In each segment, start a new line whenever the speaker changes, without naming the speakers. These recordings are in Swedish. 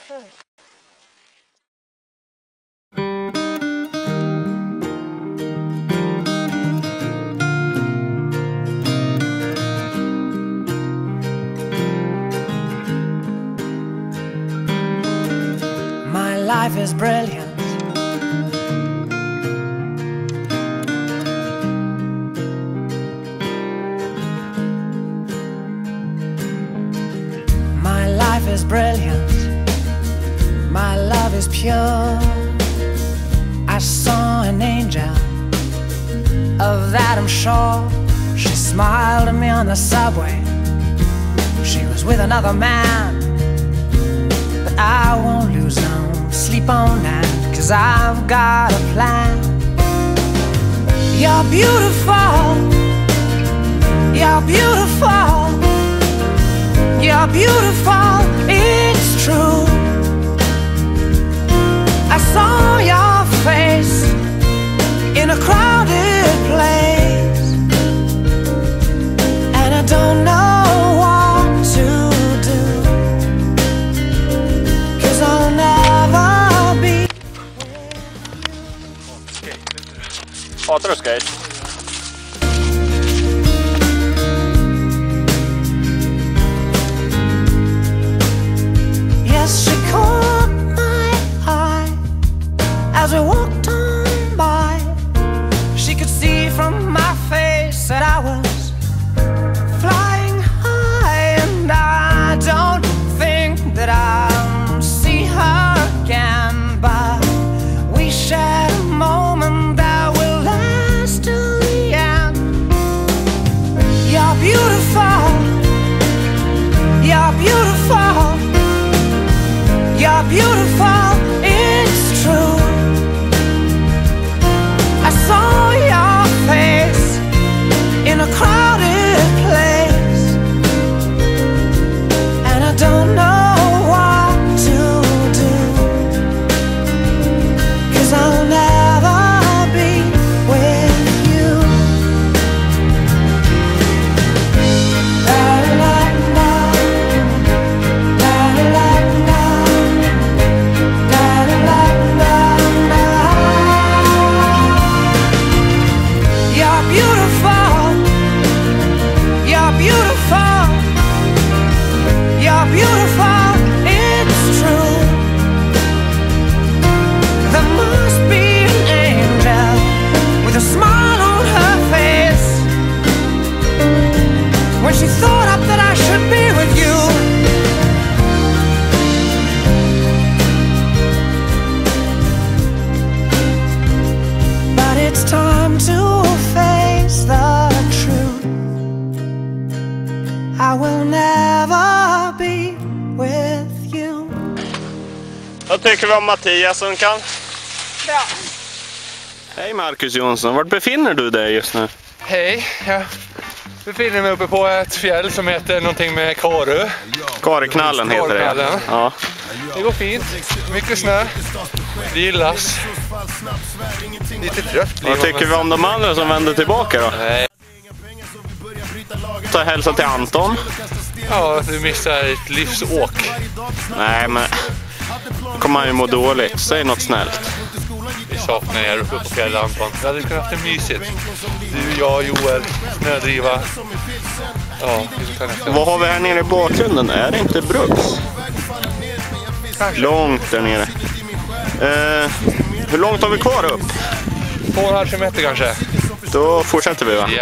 My life is brilliant. My life is brilliant. My love is pure. I saw an angel, of that I'm sure. She smiled at me on the subway. She was with another man, but I won't lose no sleep on that, 'cause I've got a plan. You're beautiful. You're beautiful. You're beautiful, it's true. I saw your face in a crowded place, and I don't know what to do, 'cause I'll never be.
Hatar du skate?
She caught my eye as we walked on by. She could see from my face that I was flying high, and I don't think that I'll see her again, but we shared a moment that will last till the end. You're beautiful. You're beautiful. You're beautiful, it's true. I saw your face in a crowded place, and I don't know what to do, 'cause I'll never be with you. She thought up that I should be with you. But it's time to face the truth. I will never be with you.
Vad tycker vi om Mattias Unkan?
Bra.
Hej Marcus Jonsson, vart befinner du dig just nu?
Hej, jag befinner mig uppe på ett fjäll som heter någonting med Karö.
Kareknallen heter det.
Kareknallen.
Ja.
Det går fint, mycket snö, det gillas. Lite trött blir
Vad tycker vi om de andra som vänder tillbaka då?
Nej.
Ta hälsa till Anton.
Ja, du missar ett livsåk.
Nej, men kommer han ju må dåligt. Säg något snällt.
Vi saknar er uppe på fjällen, Anton. Vi hade kunnat ha det mysigt. Du, jag, Joel, snödriva. Ja,
vad har vi här nere i bakgrunden? Är det inte Bruks?
Kanske.
Långt där nere. Hur långt har vi kvar upp?
2,5 kilometer kanske.
Då fortsätter vi, va?
Ja.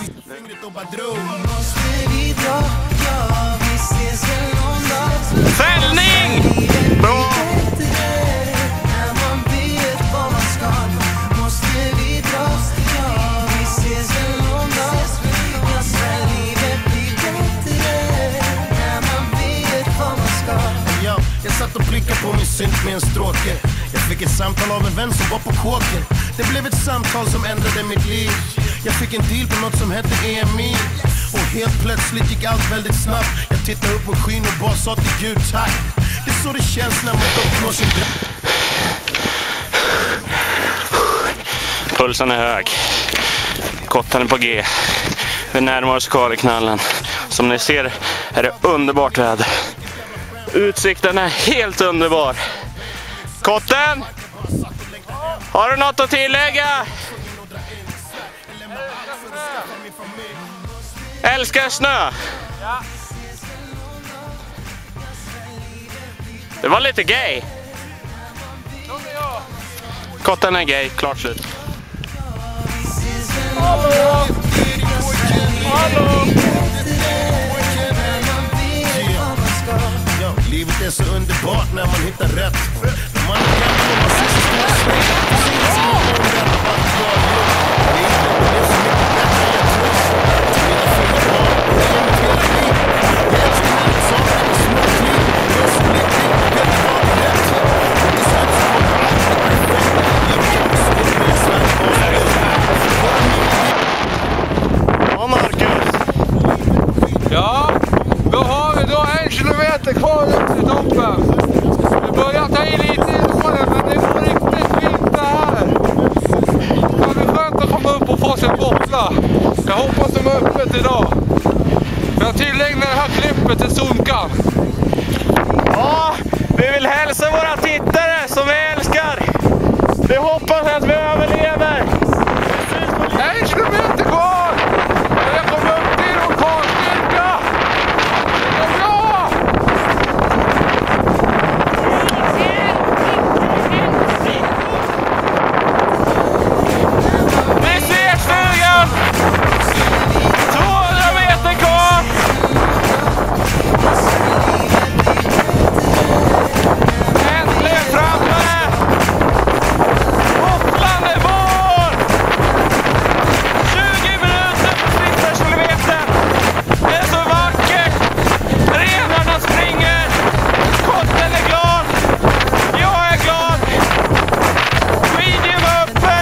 Fällning! Bra!
Jag satt och blickade på min synt med en stråke. Jag fick ett samtal av en vän som var på kåken. Det blev ett samtal som ändrade mitt liv. Jag fick en deal på något som hette EMI. Och helt plötsligt gick allt väldigt snabbt. Jag tittade upp mot skyn och bara sa till Gud tack. Det är så det känns när man uppnår sin dröm.
Pulsen är hög. Kottan är på G. Vi närmar oss Kareknallen. Som ni ser är det underbart väder. Utsikten är helt underbar. Kotten! Har du något att tillägga? Älskar snö.
Ja.
Det var lite gay. Kotten är gay, klart slut.
Hallå! Hallå!
Livet är så underbart när man hittar rätt. När man är gammal och man ser så stora släng. Det ser som en många att jag är lugn. Livet är så mycket bättre än jag tror. Till mina fina barn, det är mitt hela liv. Jag älskar när det saknar med små kliv. Jag är så lycklig, jag vet att jag har rätt. Och till slut så kommer allt att bli perfekt. Jag vet inte så mycket mer Sverige
Ja, Marcus.
Ja, då har vi då 1 kilometer kvar upp till toppen. Det börjar ta i lite i åren, men det är riktigt fint det här. Det blir skönt att komma upp och få sig bottla. Jag hoppas de är öppet idag. Jag tillägnar det här klippet till Sunkan.
Ja, vi vill hälsa våra tittare som vi älskar. Vi hoppas att vi överlever.
1 kilometer kvar! Jag kommer upp till orkanstyrka! Det går bra!
Vi ses stugan! 200 meter kvar! Äntligen framme! Gotland är vår! 20 minuter på sista kilometern! Det är så vackert! Renarna springer! Kotten är glad! Jag är glad! Videon är uppe!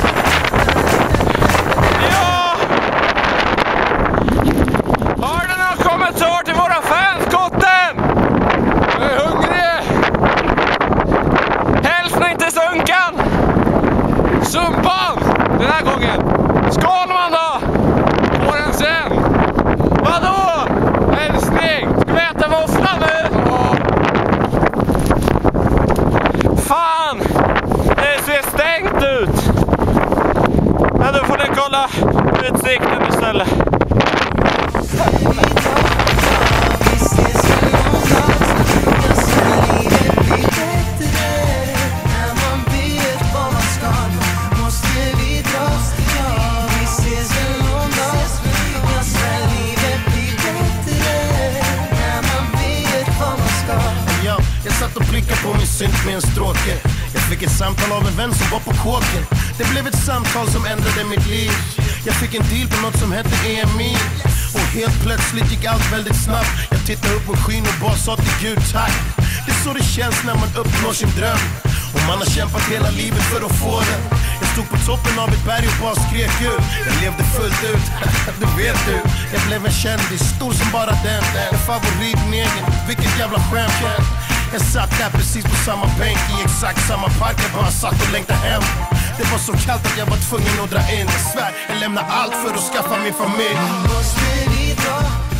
Ja! Har du någon kommentar till våra fans, Kotten?
Jag är hungrig!
Hälsning till Sunkan!
Sumpan! Den här gången!
Skål man då!
Får den sen!
Vadå?
Hälsning!
Ska vi äta våffla nu?
Ja.
Fan! Det ser stängt ut! Ja, då får ni kolla utsikten istället.
Jag satt och blickade på min synt med en stråke. Jag fick ett samtal av en vän som var på kåken. Det blev ett samtal som ändrade mitt liv. Jag fick en deal på något som hette EMI. Och helt plötsligt gick allt väldigt snabbt. Jag tittade upp på skyn och bara sa till Gud tack. Det är så det känns när man uppnår sin dröm. Och man har kämpat hela livet för att få den. Jag stod på toppen av ett berg och bara skrek ut. Jag levde fullt ut, det vet du. Jag blev en kändis, stor som bara den. En favoritnegen, vilket jävla skämt. Jag satt där precis på samma bänk i exakt samma park. Jag bara satt och längtade hem. Det var så kallt att jag var tvungen att dra in. Jag svär, jag lämnar allt för att skaffa min familj. Måste vi dra?